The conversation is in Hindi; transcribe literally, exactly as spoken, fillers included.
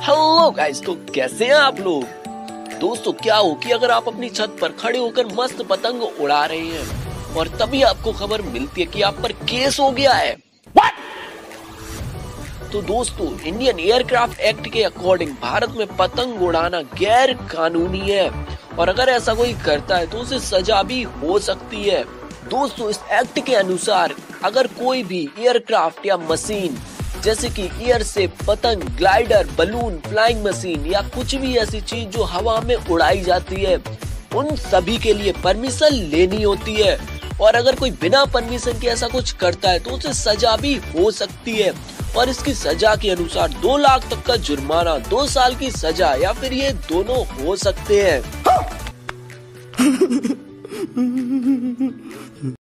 हेलो गाइस, तो कैसे हैं आप लोग। दोस्तों, क्या हो कि अगर आप अपनी छत पर खड़े होकर मस्त पतंग उड़ा रहे हैं और तभी आपको खबर मिलती है कि आप पर केस हो गया है। What? तो दोस्तों, इंडियन एयरक्राफ्ट एक्ट के अकॉर्डिंग भारत में पतंग उड़ाना गैर कानूनी है और अगर ऐसा कोई करता है तो उसे सजा भी हो सकती है। दोस्तों, इस एक्ट के अनुसार अगर कोई भी एयरक्राफ्ट या मशीन जैसे कि एयर से पतंग, ग्लाइडर, बलून, फ्लाइंग मशीन या कुछ भी ऐसी चीज जो हवा में उड़ाई जाती है, उन सभी के लिए परमिशन लेनी होती है और अगर कोई बिना परमिशन के ऐसा कुछ करता है तो उसे सजा भी हो सकती है और इसकी सजा के अनुसार दो लाख तक का जुर्माना, दो साल की सजा या फिर ये दोनों हो सकते हैं।